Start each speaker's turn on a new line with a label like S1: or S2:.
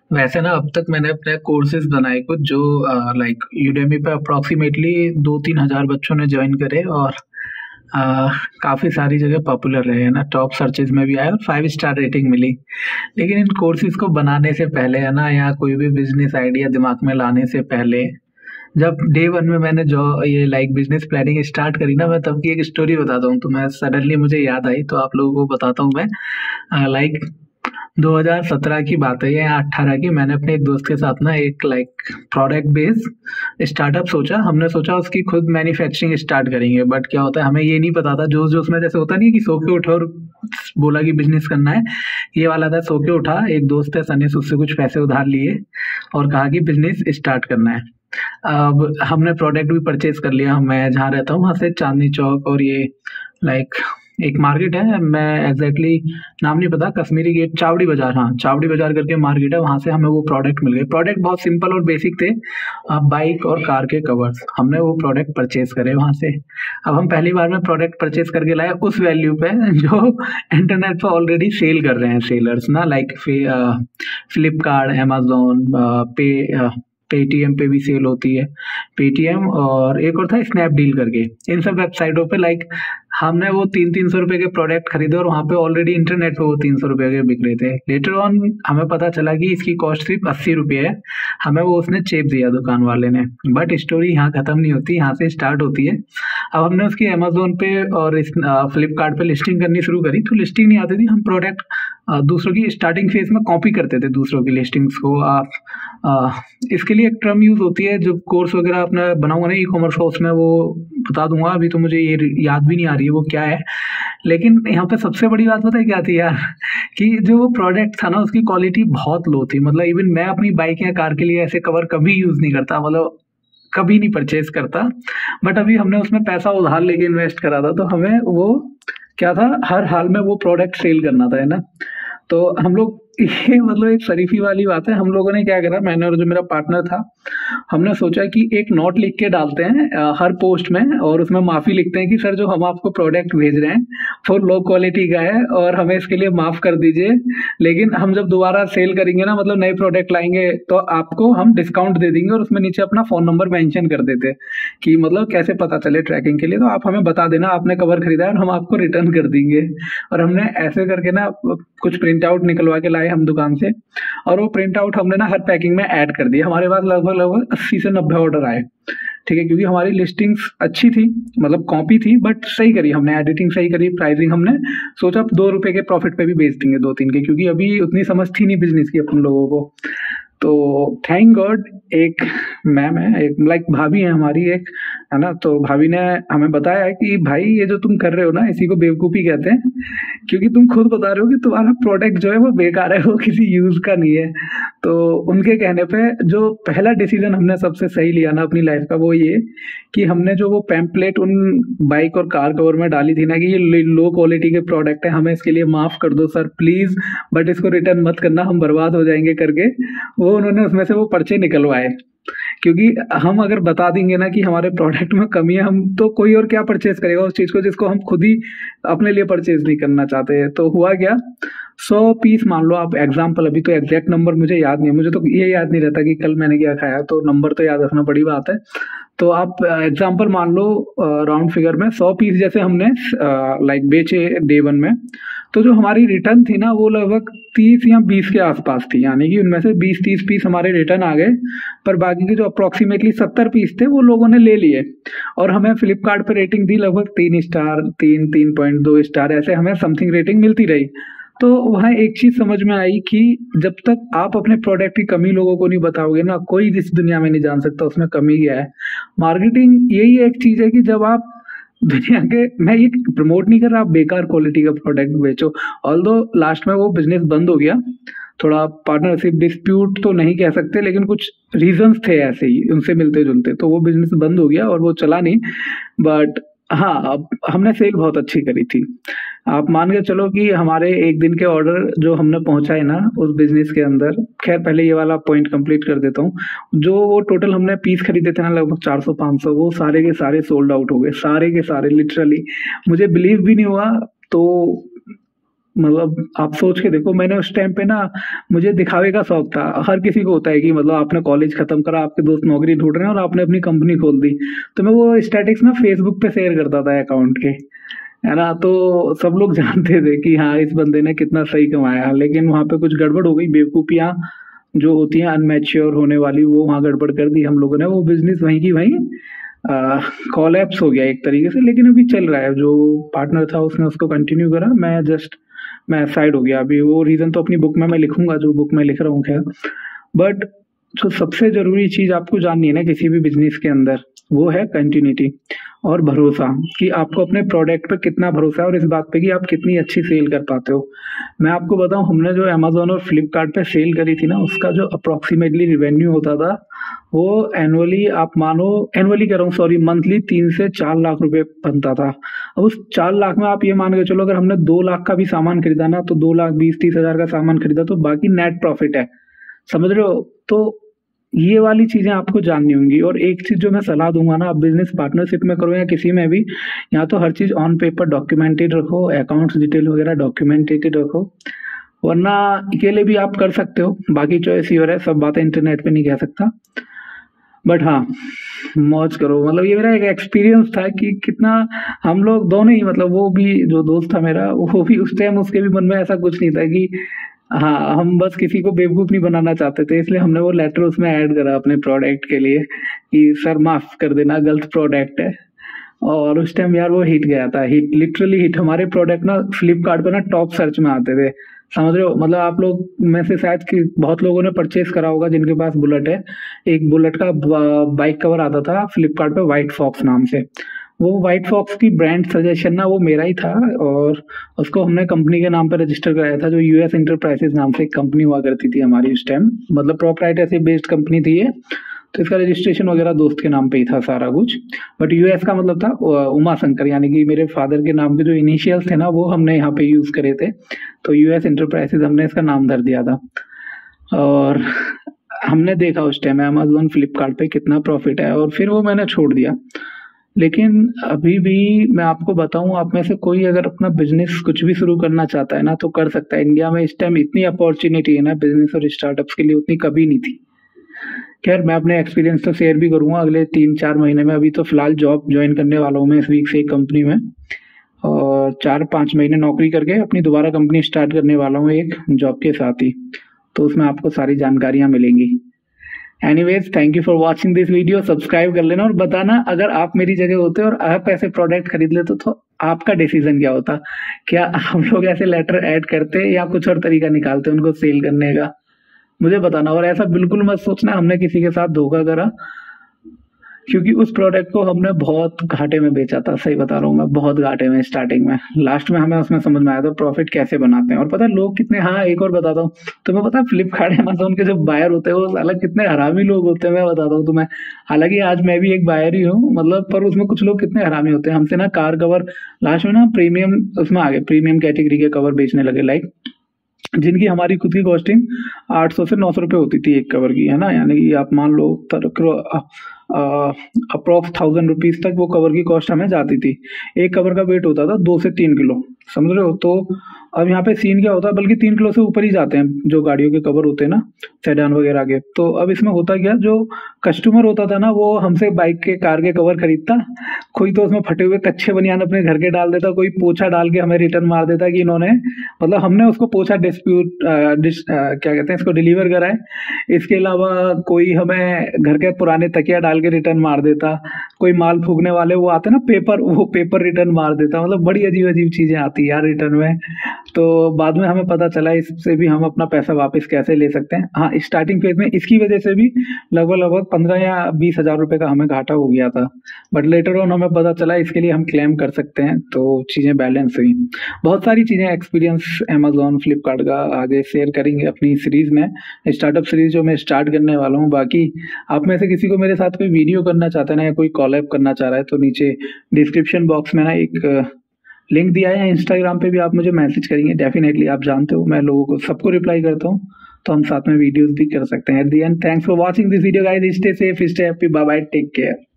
S1: वैसे ना अब तक मैंने अपने कोर्सेज बनाए कुछ जो लाइक यूडेमी पे अप्रोक्सीमेटली 2-3 हज़ार बच्चों ने ज्वाइन करे और काफ़ी सारी जगह पॉपुलर रहे हैं ना, टॉप सर्चेज में भी आए और 5 स्टार रेटिंग मिली। लेकिन इन कोर्सेज को बनाने से पहले है ना, या कोई भी बिजनेस आइडिया दिमाग में लाने से पहले, जब डे वन में मैंने जो ये लाइक बिजनेस प्लानिंग स्टार्ट करी ना, मैं तब की एक स्टोरी बताता हूँ। तो मैं सडनली मुझे याद आई तो आप लोगों को बताता हूँ मैं। लाइक 2017 की बात है या 18 की। मैंने अपने एक दोस्त के साथ ना एक लाइक प्रोडक्ट बेस्ड स्टार्टअप सोचा। हमने सोचा उसकी खुद मैन्युफैक्चरिंग स्टार्ट करेंगे, बट क्या होता है हमें ये नहीं पता था। जोश जोश में जैसे होता नहीं है कि सो के उठा और बोला कि बिजनेस करना है, ये वाला था। सो के उठा, एक दोस्त है सनीस, उससे कुछ पैसे उधार लिए और कहा कि बिजनेस स्टार्ट करना है। अब हमने प्रोडक्ट भी परचेज कर लिया। मैं जहाँ रहता हूँ वहाँ से चांदनी चौक और ये लाइक एक मार्केट है, मैं एग्जैक्टली नाम नहीं पता, कश्मीरी गेट, चावड़ी बाजार, हाँ चावड़ी बाजार करके मार्केट है, वहाँ से हमें वो प्रोडक्ट मिल गए। प्रोडक्ट बहुत सिंपल और बेसिक थे, बाइक और कार के कवर्स। हमने वो प्रोडक्ट परचेज करे वहाँ से। अब हम पहली बार में प्रोडक्ट परचेज करके लाए उस वैल्यू पे जो इंटरनेट पे ऑलरेडी सेल कर रहे हैं सेलर्स ना, लाइक फ्लिपकार्ट, अमेजोन, पे पेटीएम पे भी सेल होती है। पेटीएम और एक और था स्नैपडील करके, इन सब वेबसाइटों पे लाइक हमने वो 300-300 रुपए के प्रोडक्ट खरीदे और वहाँ पे ऑलरेडी इंटरनेट पे वो 300 रुपए के बिक रहे थे। लेटर ऑन हमें पता चला कि इसकी कॉस्ट सिर्फ 80 रुपये है। हमें वो उसने चेप दिया दुकान वाले ने। बट स्टोरी यहाँ खत्म नहीं होती, यहाँ से स्टार्ट होती है। अब हमने उसकी अमेजोन पे और इस फ्लिपकार्ट पे लिस्टिंग करनी शुरू करी, तो लिस्टिंग नहीं आती थी। हम प्रोडक्ट दूसरों की स्टार्टिंग फेज में कॉपी करते थे दूसरों की लिस्टिंग्स को। आप इसके लिए एक टर्म यूज होती है, जो कोर्स वगैरह अपना बनाऊंगा ना ई कॉमर्स का, उसमें वो बता दूंगा। अभी तो मुझे ये याद भी नहीं आ रही है वो क्या है। लेकिन यहाँ पे सबसे बड़ी बात पता है क्या थी यार, कि जो वो प्रोडक्ट था ना उसकी क्वालिटी बहुत लो थी। मतलब इवन मैं अपनी बाइक या कार के लिए ऐसे कवर कभी यूज नहीं करता, मतलब कभी नहीं परचेज करता। बट अभी हमने उसमें पैसा उधार लेके इन्वेस्ट करा था, तो हमें वो क्या था, हर हाल में वो प्रोडक्ट सेल करना था, है ना। तो हम लोग ये मतलब एक शरीफी वाली बात है, हम लोगों ने क्या करा, मैंने और जो मेरा पार्टनर था, हमने सोचा कि एक नोट लिख के डालते हैं हर पोस्ट में, और उसमें माफी लिखते हैं कि सर जो हम आपको प्रोडक्ट भेज रहे हैं वो लो क्वालिटी का है और हमें इसके लिए माफ कर दीजिए। लेकिन हम जब दोबारा सेल करेंगे ना, मतलब नए प्रोडक्ट लाएंगे, तो आपको हम डिस्काउंट दे देंगे। और उसमें नीचे अपना फोन नंबर मेंशन कर देते कि मतलब कैसे पता चले ट्रैकिंग के लिए, तो आप हमें बता देना आपने कवर खरीदा है और हम आपको रिटर्न कर देंगे। और हमने ऐसे करके ना कुछ प्रिंट आउट निकलवा के लाए हम दुकान से, और वो प्रिंट आउट हमने ना हर पैकिंग में ऐड कर दिया। हमारे पास लगभग लगभग 80 से 90 ऑर्डर आए, ठीक है, क्योंकि हमारी लिस्टिंग्स अच्छी थी, मतलब कॉपी थी, बट सही करी हमने, एडिटिंग सही करी, प्राइसिंग हमने सोचा 2 रुपए के प्रॉफिट पे भी बेच देंगे 2-3 के, क्योंकि अभी उतनी समझ थी नहीं बिजनेस की अपन लोगों को। तो थैंक गॉड एक मैम है, एक लाइक भाभी है हमारी एक, है ना। तो भाभी ने हमें बताया है कि भाई ये जो तुम कर रहे हो ना, इसी को बेवकूफ़ी कहते हैं, क्योंकि तुम खुद बता रहे हो कि तुम्हारा प्रोडक्ट जो है वो बेकार है, वो किसी यूज का नहीं है। तो उनके कहने पे जो पहला डिसीजन हमने सबसे सही लिया ना अपनी लाइफ का, वो ये कि हमने जो वो पैम्पलेट उन बाइक और कार कवर में डाली थी ना कि ये लो क्वालिटी के प्रोडक्ट है, हमें इसके लिए माफ कर दो सर प्लीज, बट इसको रिटर्न मत करना, हम बर्बाद हो जाएंगे करके, वो उन्होंने उसमें से वो पर्चे निकलवाए। क्योंकि हम अगर बता देंगे ना कि हमारे प्रोडक्ट में कमी है, हम तो कोई और क्या परचेज करेगा उस चीज को जिसको हम खुद ही अपने लिए परचेज नहीं करना चाहते हैं। तो हुआ क्या, 100 पीस मान लो आप एग्जाम्पल, अभी तो एग्जैक्ट नंबर मुझे याद नहीं है, मुझे तो ये याद नहीं रहता कि कल मैंने क्या खाया, तो नंबर तो याद रखना बड़ी बात है। तो आप एग्जाम्पल मान लो राउंड फिगर में 100 पीस जैसे हमने लाइक बेचे डे वन में, तो जो हमारी रिटर्न थी ना वो लगभग 30 या 20 के आसपास थी, यानी कि उनमें से 20-30 पीस हमारे रिटर्न आ गए। पर बाकी के जो अप्रोक्सीमेटली 70 पीस थे वो लोगों ने ले लिए, और हमें फ्लिपकार्ट पे रेटिंग दी लगभग 3 स्टार, 3.2 स्टार, ऐसे हमें समथिंग रेटिंग मिलती रही। तो वहाँ एक चीज समझ में आई कि जब तक आप अपने प्रोडक्ट की कमी लोगों को नहीं बताओगे ना, कोई इस दुनिया में नहीं जान सकता उसमें कमी क्या है। मार्केटिंग यही एक चीज है कि जब आप दुनिया के, मैं ये प्रमोट नहीं कर रहा आप बेकार क्वालिटी का प्रोडक्ट बेचो, ऑल्दो लास्ट में वो बिजनेस बंद हो गया, थोड़ा पार्टनरशिप डिस्प्यूट तो नहीं कह सकते, लेकिन कुछ रीजंस थे ऐसे ही उनसे मिलते जुलते, तो वो बिजनेस बंद हो गया और वो चला नहीं। बट हाँ, अब हमने सेल बहुत अच्छी करी थी। आप मान के चलो कि हमारे एक दिन के ऑर्डर जो हमने पहुंचाए ना उस बिजनेस के अंदर, खैर पहले ये वाला पॉइंट कंप्लीट कर देता हूँ। जो वो टोटल हमने पीस खरीदे थे ना लगभग 400-500, वो सारे के सारे सोल्ड आउट हो गए, सारे के सारे लिटरली, मुझे बिलीव भी नहीं हुआ। तो मतलब आप सोच के देखो, मैंने उस टाइम पे ना, मुझे दिखावे का शौक था। हर किसी को होता है कि मतलब आपने कॉलेज खत्म करा, आपके दोस्त नौकरी ढूंढ रहे हैं और आपने अपनी कंपनी खोल दी। तो मैं वो स्टैटिक्स ना फेसबुक पे शेयर करता था अकाउंट के, है ना। तो सब लोग जानते थे कि हाँ इस बंदे ने कितना सही कमाया, लेकिन वहां पे कुछ गड़बड़ हो गई। बेवकूफियां जो होती हैं अनमेच्योर होने वाली, वो वहां गड़बड़ कर दी हम लोगों ने। वो बिजनेस वहीं की वहीं कॉलेप्स हो गया एक तरीके से, लेकिन अभी चल रहा है। जो पार्टनर था उसने उसको कंटिन्यू करा, मैं साइड हो गया। अभी वो रीजन तो अपनी बुक में मैं लिखूंगा, जो बुक में लिख रहा हूँ, खैर। बट जो सबसे जरूरी चीज आपको जाननी है ना किसी भी बिजनेस के अंदर, वो है कंटिन्यूटी और भरोसा, कि आपको अपने प्रोडक्ट पे कितना भरोसा है और इस बात पे कि आप कितनी अच्छी सेल कर पाते हो। मैं आपको बताऊं, हमने जो अमेजोन और फ्लिपकार्ट पे सेल करी थी ना, उसका जो अप्रोक्सीमेटली रिवेन्यू होता था, वो एनुअली, आप मानो, एनुअली कह रहा हूँ सॉरी, मंथली 3 से 4 लाख रुपए बनता था। अब उस 4 लाख में आप ये मान के चलो, अगर हमने 2 लाख का भी सामान खरीदा ना, तो 2 लाख 20-30 हजार का सामान खरीदा, तो बाकी नेट प्रॉफिट है। समझ रहे हो? तो ये वाली चीजें आपको जाननी होंगी। और एक चीज जो मैं सलाह दूंगा ना, आप बिजनेस पार्टनरशिप में करो या किसी में भी, या तो हर चीज ऑन पेपर डॉक्यूमेंटेड रखो, अकाउंट्स डिटेल वगैरह डॉक्यूमेंटेड रखो, वरना अकेले भी आप कर सकते हो। बाकी चॉइस योर है, सब बातें इंटरनेट पे नहीं कह सकता। बट हाँ, मौज करो। मतलब ये मेरा एक एक्सपीरियंस था कि कितना हम लोग दोनों ही, मतलब वो भी जो दोस्त था मेरा, वो भी उस टाइम उसके भी मन में ऐसा कुछ नहीं था कि हाँ, हम बस किसी को बेवकूफ नहीं बनाना चाहते थे, इसलिए हमने वो लेटर उसमें ऐड करा अपने प्रोडक्ट के लिए कि सर माफ कर देना, गलत प्रोडक्ट है। और उस टाइम यार वो हिट गया था, हिट, लिटरली हिट। हमारे प्रोडक्ट ना फ्लिपकार्ट पे ना टॉप सर्च में आते थे। समझ रहे हो? मतलब आप लोग में से शायद कि बहुत लोगों ने परचेज करा होगा जिनके पास बुलेट है। एक बुलेट का बाइक कवर आता था फ्लिपकार्ट पे, व्हाइट फॉक्स नाम से। वो व्हाइट फॉक्स की ब्रांड सजेशन ना वो मेरा ही था, और उसको हमने कंपनी के नाम पे रजिस्टर कराया था, जो यूएस इंटरप्राइजेज नाम से एक कंपनी हुआ करती थी हमारी उस टाइम। मतलब प्रोप्राइटरशिप से बेस्ड कंपनी थी ये। तो इसका रजिस्ट्रेशन वगैरह दोस्त के नाम पे ही था सारा कुछ। बट यूएस का मतलब था उमा शंकर, यानी कि मेरे फादर के नाम के जो इनिशियल्स थे ना, वो हमने यहाँ पे यूज करे थे। तो यूएस इंटरप्राइजेज हमने इसका नाम धर दिया था। और हमने देखा उस टाइम अमेजोन फ्लिपकार्ट पे कितना प्रॉफिट है, और फिर वो मैंने छोड़ दिया। लेकिन अभी भी मैं आपको बताऊं, आप में से कोई अगर अपना बिजनेस कुछ भी शुरू करना चाहता है ना, तो कर सकता है। इंडिया में इस टाइम इतनी अपॉर्चुनिटी है ना बिजनेस और स्टार्टअप्स के लिए, उतनी कभी नहीं थी। खैर, मैं अपने एक्सपीरियंस तो शेयर भी करूंगा अगले 3-4 महीने में। अभी तो फिलहाल जॉब ज्वाइन करने वाला हूँ मैं इस वीक से एक कंपनी में, और 4-5 महीने नौकरी करके अपनी दोबारा कंपनी स्टार्ट करने वाला हूँ एक जॉब के साथ ही। तो उसमें आपको सारी जानकारियां मिलेंगी। Anyways, thank you for watching this video. Subscribe कर लेना और बताना अगर आप मेरी जगह होते और आप ऐसे प्रोडक्ट खरीद लेते तो आपका डिसीजन क्या होता। क्या हम लोग ऐसे लेटर ऐड करते या कुछ और तरीका निकालते उनको सेल करने का? मुझे बताना। और ऐसा बिल्कुल मत सोचना हमने किसी के साथ धोखा करा, क्योंकि उस प्रोडक्ट को हमने बहुत घाटे में बेचा था। सही बता रहा हूँ मैं, बहुत घाटे में स्टार्टिंग में। लास्ट में हमें उसमें समझ में आया था प्रॉफिट कैसे बनाते हैं। और पता है लोग कितने, हाँ एक और बताता हूँ तुम्हें, पता है फ्लिपकार्ट अमेजोन के जो बायर होते हैं वो साला कितने हरामी लोग होते हैं, मैं बताता हूँ तुम्हें। हालांकि आज मैं भी एक बायर ही हूँ, मतलब, पर उसमें कुछ लोग कितने हरामी होते हैं। हमसे ना कार कवर लास्ट में ना प्रीमियम उसमें आ गए, प्रीमियम कैटेगरी के कवर बेचने लगे, लाइक जिनकी हमारी खुद की कॉस्टिंग 800 से 900 रुपये होती थी एक कवर की, है ना। यानी कि आप मान लो अप्रोक्स 1000 रुपीज तक वो कवर की कॉस्ट हमें जाती थी। एक कवर का वेट होता था 2 से 3 किलो, समझ रहे हो? तो अब यहाँ पे सीन क्या होता है, बल्कि 3 किलो से ऊपर ही जाते हैं जो गाड़ियों के कवर होते हैं ना, सेडान वगैरह के। तो अब इसमें होता क्या, जो कस्टमर होता था ना, वो हमसे बाइक के, कार के कवर खरीदता। कोई तो उसमें फटे हुए कच्चे बनियान अपने घर के डाल देता, कोई पोछा डाल के हमें रिटर्न मार देता कि इन्होंने, मतलब हमने उसको पोछा डिस्प्यूट क्या कहते हैं इसको, डिलीवर करा है। इसके अलावा कोई हमें घर के पुराने तकिया डाल के रिटर्न मार देता। कोई माल फूकने वाले वो आते ना पेपर, वो पेपर रिटर्न मार देता। मतलब बड़ी अजीब अजीब चीजें आती है यार रिटर्न में। तो बाद में हमें पता चला इससे भी हम अपना पैसा वापस कैसे ले सकते हैं। हाँ, स्टार्टिंग फेज में इसकी वजह से भी लगभग 15 या 20 हजार रुपए का हमें घाटा हो गया था। बट लेटर ऑन हमें पता चला इसके लिए हम क्लेम कर सकते हैं, तो चीजें बैलेंस हुई। बहुत सारी चीजें एक्सपीरियंस अमेजोन फ्लिपकार्ट का आगे शेयर करेंगे अपनी सीरीज में, स्टार्टअप सीरीज जो मैं स्टार्ट करने वाला हूँ। बाकी आप में से किसी को मेरे साथ कोई वीडियो करना चाहते हैं ना, या कोई कॉलअप करना चाह रहा है, तो नीचे डिस्क्रिप्शन बॉक्स में ना एक लिंक दिया है। इंस्टाग्राम पे भी आप मुझे मैसेज करेंगे, डेफिनेटली आप जानते हो मैं लोगों को सबको रिप्लाई करता हूँ, तो हम साथ में वीडियोस भी कर सकते हैं। At the end, thanks for watching this video guys, stay safe, stay happy, bye bye, take care.